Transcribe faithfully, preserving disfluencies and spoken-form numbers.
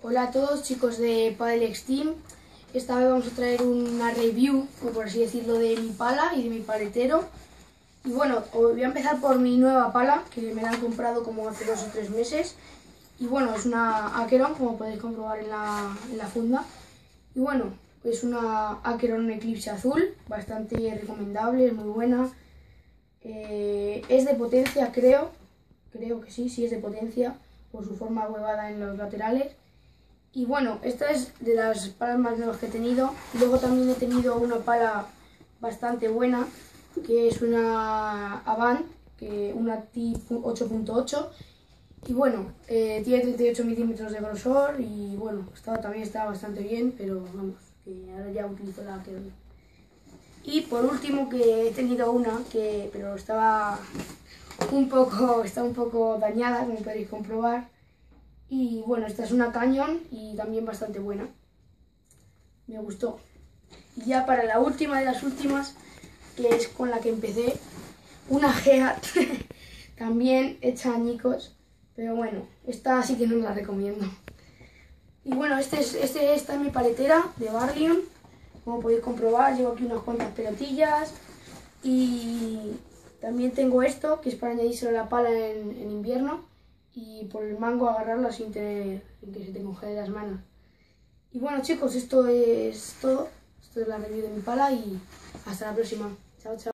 Hola a todos chicos de Padel Extreme. Esta vez vamos a traer una review, o por así decirlo, de mi pala y de mi paletero. Y bueno, voy a empezar por mi nueva pala, que me la han comprado como hace dos o tres meses. Y bueno, es una Acheron, como podéis comprobar en la, en la funda. Y bueno, es una Acheron Eclipse azul, bastante recomendable, es muy buena. Eh, es de potencia, creo, creo que sí, sí es de potencia, por su forma huevada en los laterales. Y bueno, esta es de las palas más nuevas que he tenido. Luego también he tenido una pala bastante buena, que es una Avant, que una T ocho punto ocho. Y bueno, eh, tiene treinta y ocho milímetros de grosor y bueno, está, también está bastante bien, pero vamos, que ahora ya utilizo la que... Y por último que he tenido una, que pero estaba un poco, está un poco dañada, como podéis comprobar. Y bueno, esta es una Canyon y también bastante buena. Me gustó. Y ya para la última de las últimas, que es con la que empecé, una Geat, también hecha añicos. Pero bueno, esta sí que no la recomiendo. Y bueno, este es, este, esta es mi paletera de Barlium. Como podéis comprobar, llevo aquí unas cuantas pelotillas. Y también tengo esto, que es para añadírselo a la pala en, en invierno. Y por el mango agarrarla sin, tener, sin que se te congelen las manos. Y bueno chicos, esto es todo. Esto es la review de mi pala y hasta la próxima. Chao, chao.